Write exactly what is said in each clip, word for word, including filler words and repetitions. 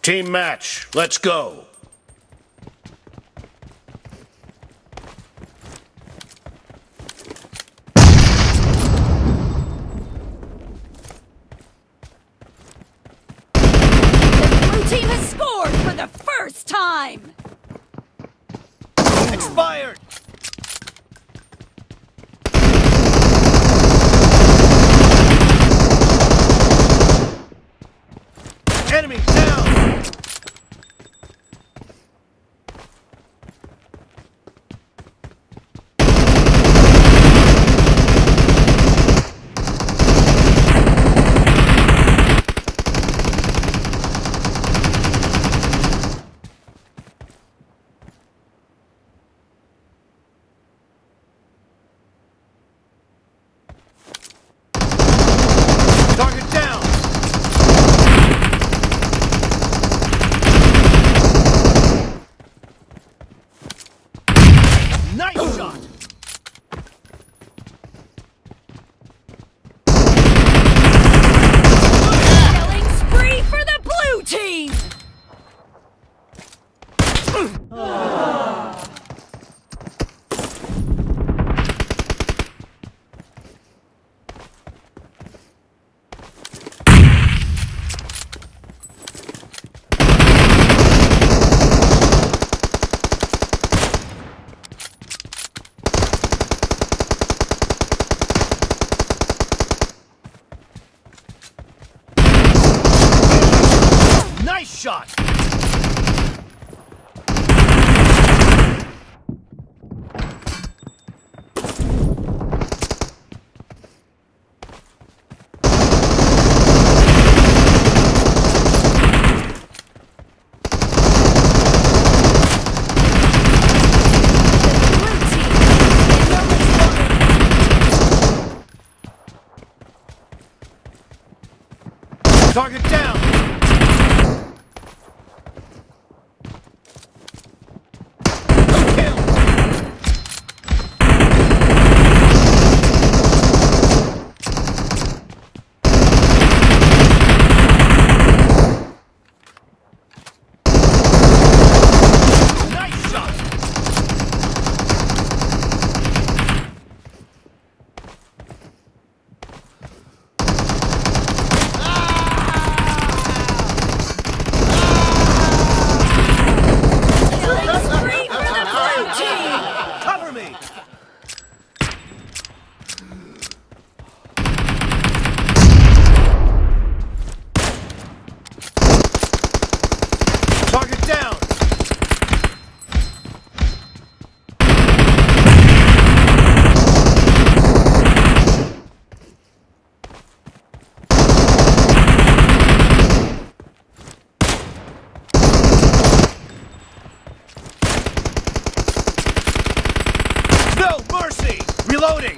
Team match, let's go. The blue team has scored for the first time! Expired! Enemy down! Target down! Nice shot! Killing spree for the blue team! Nice shot! Target down! Kill! Nice shot! Killing spree for the blue team! Cover me! Target down! No mercy! Reloading!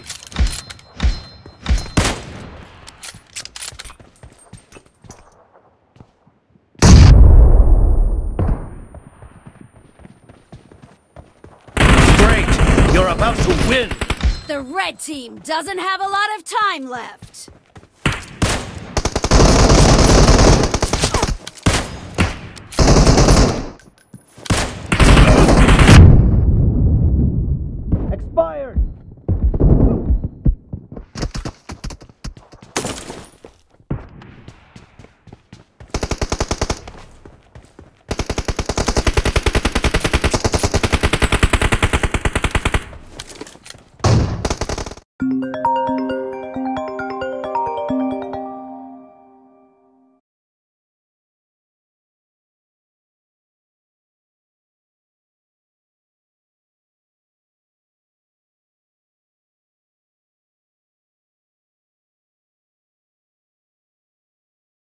Great! You're about to win! The red team doesn't have a lot of time left. Expired!